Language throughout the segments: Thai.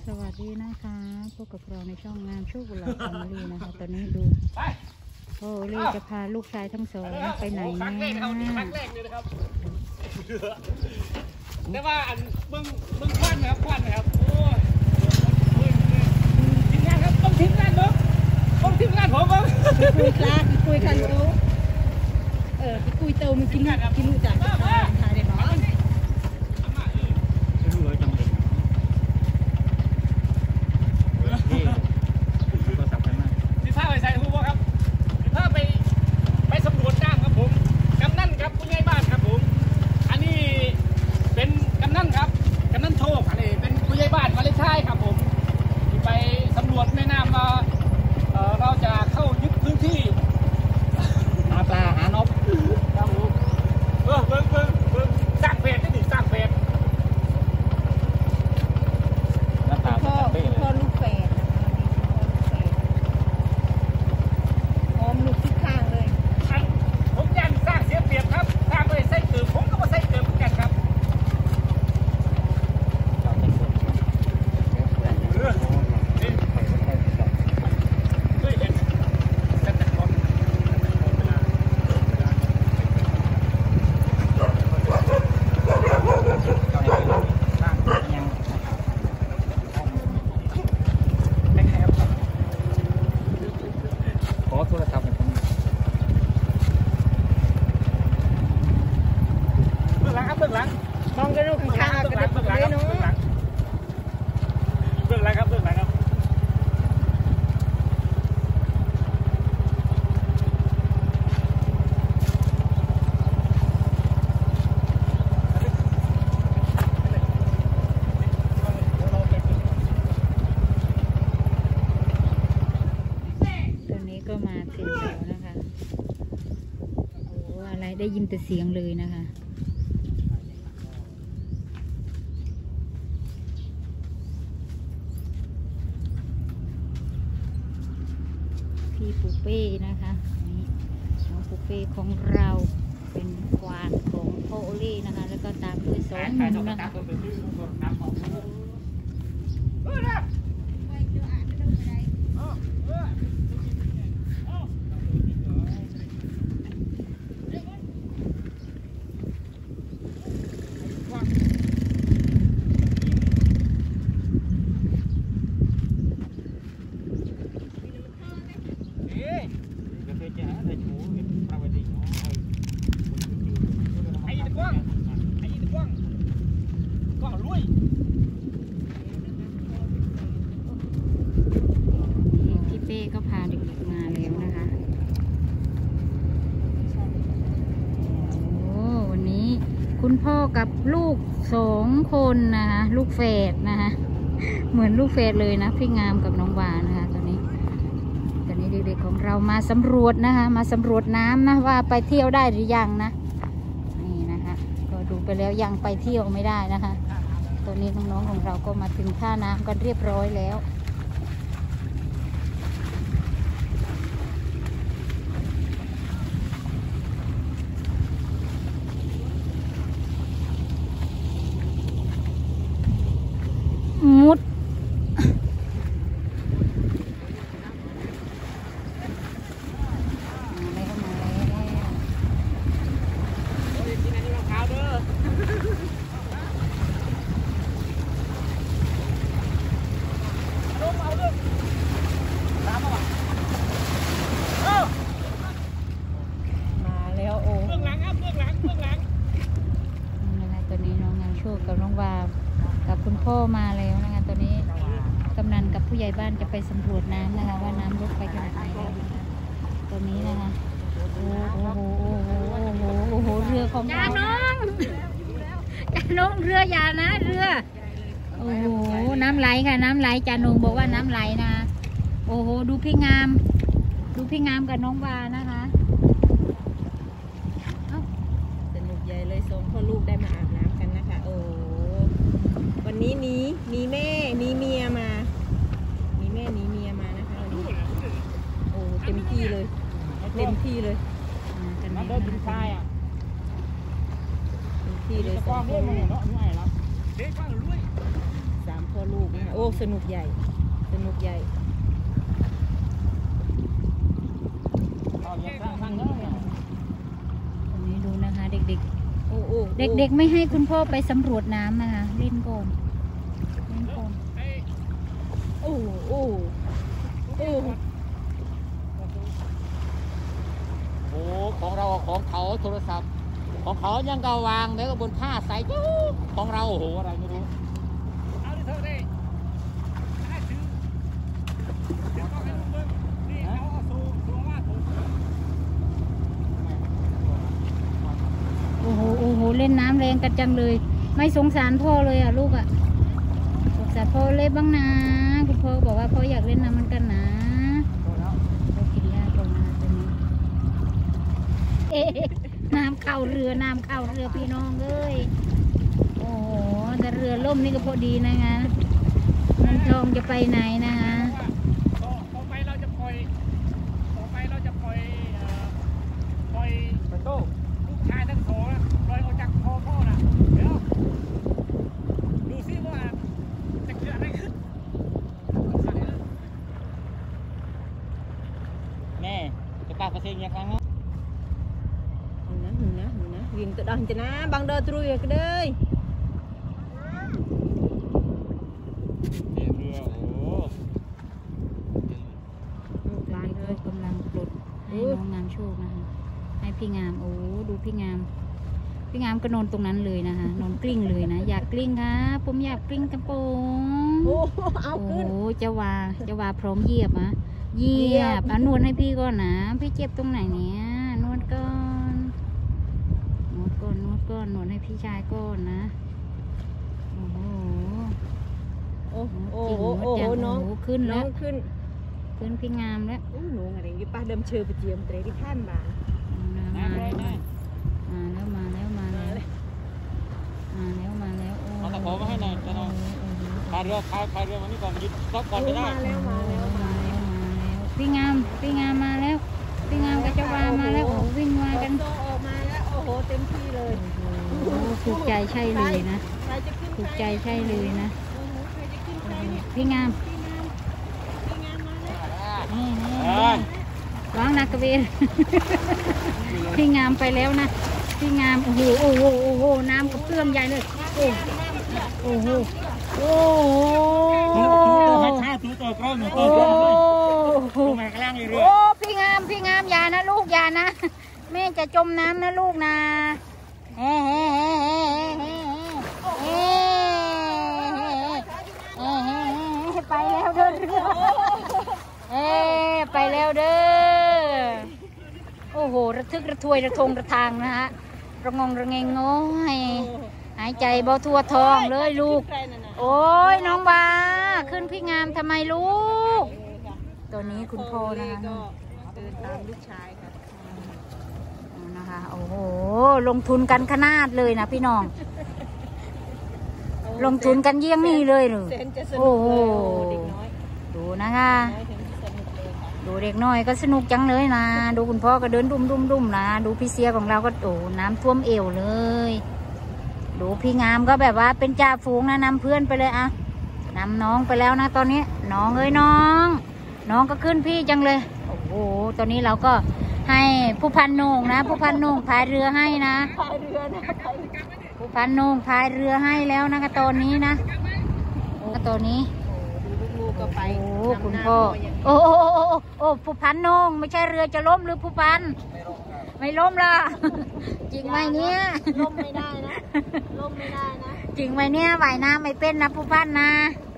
สวัสดีนะคะพบกับเราในช่องงานโชคบุญหลาแฟมิลี่นะคะตอนนี้ดูโอ้ลี่จะพาลูกชายทั้งสองไปไหนนะครั้งแรกเลยนะครับแต่ว่าอันมึงควันนะครับควันนะครับโอ้ยทีมงานครับต้องทีมงานผมต้องทีมงานผมครับคุยกันรู้คุยเติมมันกินลูกจากทายได้หรอที่ท่าไปใส่หูบ่ครับที่ท่าไปสำรวจน้ำครับผมกำนันครับผู้ใหญ่บ้านครับผมอันนี้เป็นกำนันครับกำนันโชคอันนี้เป็นผู้ใหญ่บ้านวาเลนไทน์ครับผมที่ไปสำรวจแม่น้ำมาเราจะเข้ายึดพื้นที่หาปลาหานกครับผมเบิ่งสร้างเพจนี่สร้างเพจพ่อลูกแฝดพร้อมลูกทุกข้างเลยผมยันสร้างเสียเปรียบครับสร้างเลยใส่เกิดผมก็มาใส่เกิดเหมือนกันครับมองกันลูกข้างๆกันเลยเนาะเรื่องอะไรครับเรื่องอะไรครับตอนนี้ก็มาถึงแล้วนะคะโอ้อะไรได้ยินแต่เสียงเลยนะคะพี่ปูเป้นะคะนี่น้องปูเป้ของเราเป็นควานของพ่อโอเล่นะคะแล้วก็ตามด้วยสองหนุ่มนะคะพี่เป้ก็พาเด็กๆมาแล้วนะคะโอ้วันนี้คุณพ่อกับลูก2 คนนะคะลูกแฝดนะคะเหมือนลูกแฝดเลยนะพี่งามกับน้องวานะคะตอนนี้เด็กๆของเรามาสำรวจนะคะมาสำรวจน้ำนะว่าไปเที่ยวได้หรือยังนะนี่นะคะก็ดูไปแล้วยังไปเที่ยวไม่ได้นะคะตอนนี้น้องๆของเราก็มาถึงท่าน้ำกันเรียบร้อยแล้วมุดกับน้องวากับคุณพ่อมาแล้วนะคะตอนนี้กำนันกับผู้ใหญ่บ้านจะไปสำรวจน้ำนะคะว่าน้ำลดไปขนาดไหนแล้วนะคะตอนนี้นะคะโอ้โหเรือของจ่าน้องเรือยานะเรือโอ้โหน้ำไหลค่ะน้ำไหลจ่าหนุ่มบอกว่าน้ำไหลนะโอ้โหดูพี่งามกับน้องวานะคะสนุกใหญ่เลยสองพ่อลูกได้มาอาบน้ำกันนะคะโอ้วันนี้มีแม่มีเมียมานะคะโอ้เต็มที่เลยมาเดินดินทรายอ่ะที่เลยสองคน3 พ่อลูกนะคะโอ้สนุกใหญ่สนุกใหญ่ตรงนี้ดูนะคะเด็กโอ้โอ้ๆ เด็กๆไม่ให้คุณพ่อไปสำรวจน้ำนะคะเล่นก่อนเล่นก่อนโอ้โอ้โอ้โอ้ของเราของเขาโทรศัพท์ของเขายังก็วางแล้วก็บนผ้าใส่ยูของเราโอ้โหอะไรไม่รู้เอาดิเธอได้ถือก็ให้มึงนี่เอาสูงว่าถูกโอ้โหโอ้โหเล่นน้ำแรงกันจังเลย ไม่สงสารพ่อเลยอ่ะลูกอ่ะสงสารพ่อเล่นบ้างนะคุณพ่อบอกว่าพ่ออยากเล่นน้ำมันกันนะพ่อกินยาก่อนนะตอนนี้เอ๊ะน้ำเข้าเรือน้ำเข้าเรือพี่น้องเอ้ยโอ้โหแต่เรือล่มนี่ก็พอดีนะคะมันทองจะไปไหนนะคะต่อไปเราจะปล่อยลูกชายทั้งสองปล่อยออกจากคอพ่อนะเดี๋ยวดูซิว่าจะเกิดอะไรขึ้นแม่จะป้าประเทศยังไงเนาะนะวิ่งตัวดังจะนะบังเดอตรุยก็เลยเรือโอ้ลูกหลานเลยกำลังปลดให้น้องงามโชคนะคะให้พี่งามโอ้ดูพี่งามก็นอนตรงนั้นเลยนะคะนอนกลิ้งเลยนะอยากกลิ้งครับผมอยากกลิ้งกระโปรงโอ้เอาโอ้ขึ้นเจ้าวาพร้อมเหยียบอะเหยียบอ่ะนวดให้พี่ก่อนนะพี่เจ็บตรงไหนเนี่ยนวดก่อนนวดให้พี่ชายก่อนนะโอ้โหโอ้โอ้จริงโอ้นวดโอ้จังน้องโอ้โหขึ้นน้แล้อวงขึ้นพี่งามแล้วโอ้หนูอะไรอย่างงี้ป้าเดิมเชิญไปเจียมเตรที่ท่านบ้านมาแล้วโอ้เอาตะขอมาให้หน่อยจะนอนพายเรือวันนี้ก่อนยึดซับก่อนไม่ได้มาแล้วพี่งามมาแล้วพี่งามกับเจ้าวามาแล้วโอ้วิ่งมากันโตออกมาแล้วโอ้โหเต็มที่เลยโอ้ถูกใจใช่เลยนะใครจะขึ้นถูกใจใช่เลยนะโอ้โหใครจะขึ้นใครเนี่ยพี่งามพี่งามมาแล้วนี่วางนักกระเวน พี่งามไปแล้วนะพี่งามโอ้โหน้ำกระเพื่อมใหญ่เลยโอ้โหให้ข้าถูตัวกล้องหนูโอ้ตัวแม่กลางอยู่เรือโอ้พี่งามอย่านะลูกอย่านะแม่จะจมน้ำนะลูกนะไปแล้วเด้อไปแล้วเด้อโอ้โหระทึกระทวยระทงระทางนะฮะระงงระเงงโง่หายใจเบาทั่วท้องเลยลูกโอ้ยน้องบาขึ้นพี่งามทำไมลูกตัวนี้คุณพ่อนะคะก็เดินตามลูกชายค่ะนะคะโอ้โหลงทุนกันขนาดเลยนะพี่น้องลงทุนกันเยี่ยงนี่เลยหรือเซนจะสนุโอ้กโหเลยเด็กน้อยดูนะคะน้อยถึงสนุกเลยค่ะดูเด็กน้อยก็สนุกจังเลยนะดูคุณพ่อก็เดินดุ่มนะดูพี่เสียของเราก็โอ้น้ำท่วมเอวเลย ดูพี่งามก็แบบว่าเป็นจ่าฝูงนะนำเพื่อนไปเลยอะนำน้องไปแล้วนะตอนนี้น้องน้องก็ขึ้นพี่จังเลยโอ้โหตอนนี้เราก็ให้ผู้พันโหน่งนะผู้พันโหน่งพายเรือให้นะพายเรือนะผู้พันโหน่งพายเรือให้แล้วนะคะตอนนี้นะตอนนี้ดูลูกๆก็ไปโอ้นำคุณหน้าพ่ออย่างนี้โอ้ผู้พันโหน่งไม่ใช่เรือจะล้มหรือผู้พันไม่ล้มล่ะจริงไหมเนี่ยล่มไม่ได้นะล่มไม่ได้นะจริงไหมเนี่ยว่ายน้ำไม่เป็นนะผู้พันนะ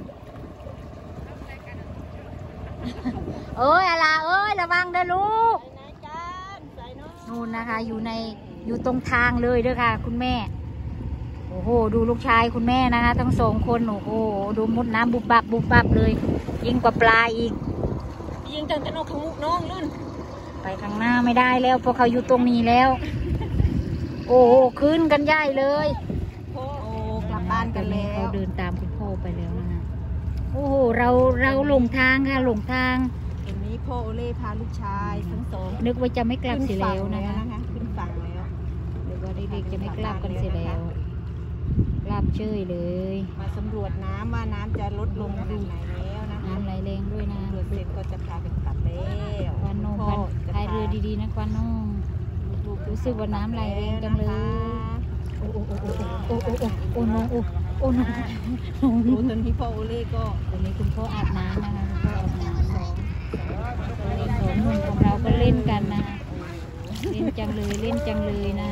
เอ้ยอะไรเอ้ยระวังเด้อลูกไปไหนกันใส่น้องนู่นนะคะอยู่ตรงทางเลยเด้อค่ะ คุณแม่โอ้โหดูลูกชายคุณแม่นะคะทั้งสองคนโอ้โหดูมุดน้ำบุบบับเลยยิ่งกว่าปลาอีกยิงจังจะนกขมุกน้องนุ่นไปข้างหน้าไม่ได้แล้วเพราะเขาอยู่ตรงนี้แล้ว โอ้โหขึ้นกันใหญ่เลยโอ้กลับบ้านกันแล้วเขาเดินตามคุณพ่อไปแล้วนะคะโอ้โหเราหลงทางค่ะหลงทางวันนี้พ่อโอเล่พาลูกชายทั้งสองนึกว่าจะไม่กลับเสียแล้วขึ้นะคะขึ้นฝั่งแล้วนึกว่าเด็กๆจะไม่กลับกันเสียแล้ว กลับบเชยเลยมาสำรวจน้ำว่าน้ำจะลดลงขนาดไหนแล้วนะน้ำไหลแรงด้วยนะสำรวจเสร็จก็จะพากันกลับแล้วควันโนพ่อพายเรือดีๆนะควันโนรู้สึกว่าน้ำไหลแรงจังเลยโอ้โอ้โอ้โอ้โอ้โอ้โอ้น้องโอ้โอ้น้องดูตอนที่พ่อโอเล่ก็ตอนนี้คุณพ่ออาบน้ำนะคะคุณพ่ออาบน้ำสองหนุ่มของเราก็เล่นกันนะเล่นจังเลยเล่นจังเลยนะ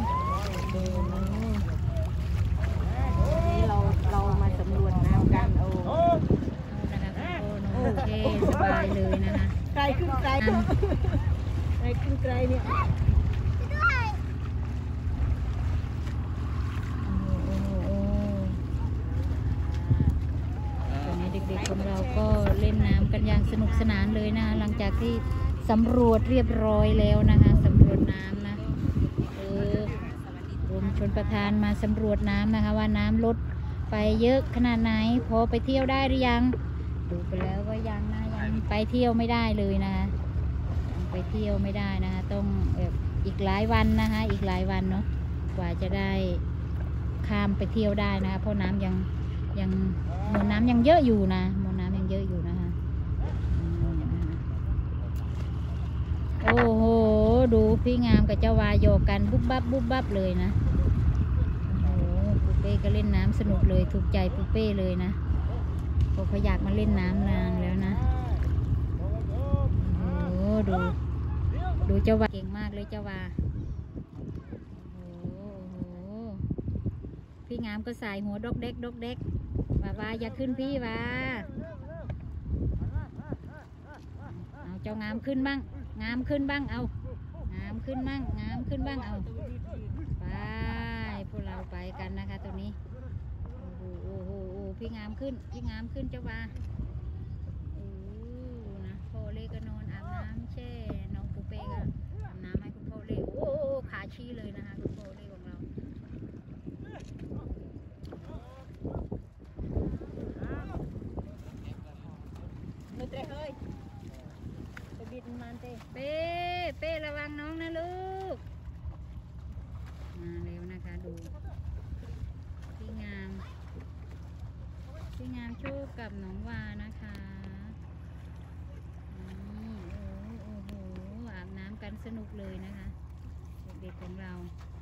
นี่เรามาสำรวจน้ำกันโอ้นะคะโอเคสบายเลยนะคะไกลขึ้นไกลไกลขึ้นไกลเนี่ยตอนนี้เด็กๆของเราก็เล่นน้ำกันอย่างสนุกสนานเลยนะคะหลังจากที่สำรวจเรียบร้อยแล้วนะคะสำรวจน้ำนะกรมชลประทานมาสำรวจน้ำนะคะว่าน้ำลดไปเยอะขนาดไหนพอไปเที่ยวได้หรือยังดูไปแล้วว่ายังนะยังไปเที่ยวไม่ได้เลยนะคะยังไปเที่ยวไม่ได้นะคะต้องอีกหลายวันนะคะอีกหลายวันเนาะกว่าจะได้ข้ามไปเที่ยวได้นะคะเพราะน้ำยังมวลน้ำยังเยอะอยู่นะมวลน้ำยังเยอะอยู่นะคะโอ้โหดูพี่งามกับเจ้าวาโยกกันบุ๊บบับบุ๊บบับเลยนะโอ้โหปูเป้ก็เล่นน้ำสนุกเลยถูกใจปูเป้เลยนะเขาอยากมาเล่นน้ำนานแล้วนะโอ้โหดูเจ้าวาเก่งมากเลยเจ้าวาโอ้โหพี่งามก็สายหัวดกเด็กดกเด็กว่าอย่าขึ้นพี่ว่าเอาเจ้างามขึ้นบ้างงามขึ้นบ้างเอางามขึ้นบ้างงามขึ้นบ้างเอาไปพวกเราไปกันนะคะตัวนี้โอ้โหโอ้โหพี่งามขึ้นพี่งามขึ้นเจ้าว่าโอ้นะพ่อเล่ก็นอนอาบน้ำแช่น้องปูเป้ก็อาบน้ำให้คุณพ่อเล่โอ้ขาชี้เลยนะคะคุณพ่อเล่ของเราไม่เตะเฮ้ยไปบิดมันเตะเป้ระวังน้องนะลูกมาเร็วนะคะดูพี่งามโชคกับน้องวานะคะนี่โอ้โหอาบน้ำกันสนุกเลยนะคะเด็กๆของเรา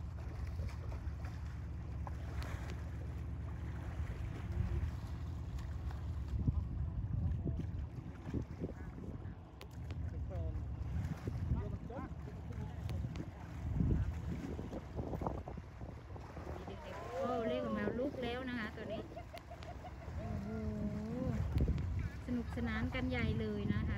ลุกแล้วนะคะตัวนี้โอ้โหสนุกสนานกันใหญ่เลยนะคะ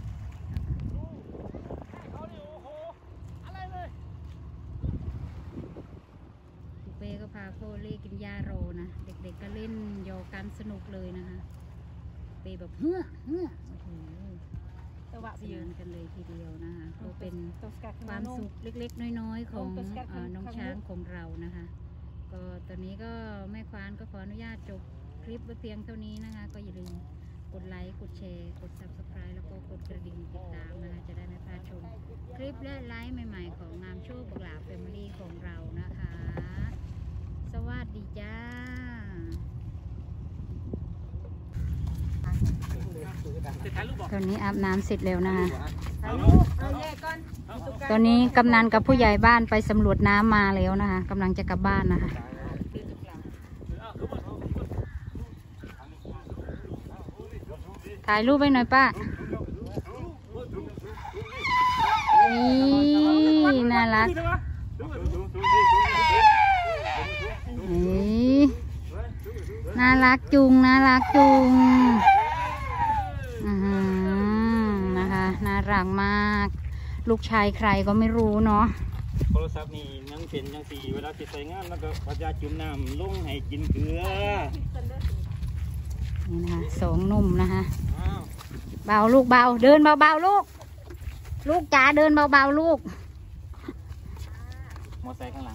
ปูเป้ก็พาโคเล่กินยาโรนะเด็กๆก็เล่นโยกันสนุกเลยนะคะเป้แบบเฮ้อโอ้โหสนานกันเลยทีเดียวนะคะก็เป็นความสุขเล็กๆน้อยๆของน้องช้างของเรานะคะก็ตอนนี้ก็แม่ควานก็ขออนุญาตจบคลิปไว้เพียงเท่านี้นะคะก็อย่าลืมกดไลค์กดแชร์กด Subscribe แล้วก็กดกระดิ่งติดตามนะคะจะได้ไม่พลาดชมคลิปและไลฟ์ใหม่ๆของงามโชคบักหลาแฟมิลี่ของเรานะคะสวัสดีจ้าตอนนี้อาบน้ำเสร็จแล้วนะคะตอนนี้กำนันกับผู้ใหญ่บ้านไปสำรวจน้ำมาแล้วนะคะกำลังจะกลับบ้านนะคะถ่ายรูปไว้หน่อยป้านี่น่ารักนี่น่ารักจุงน่ารักจุงนะคะน่ารักมากลูกชายใครก็ไม่รู้เนาะโทรศัพท์นี่ยังเป็นยังสีเวลาติดใส่งานแล้วก็พยาจุ่มน้ำลงให้กินเกลือนี่นะคะสองหนุ่มนะคะเบาลูกเบาเดินเบาๆลูกจ๋าเดินเบาๆลูกมอไซค์ข้างหลัง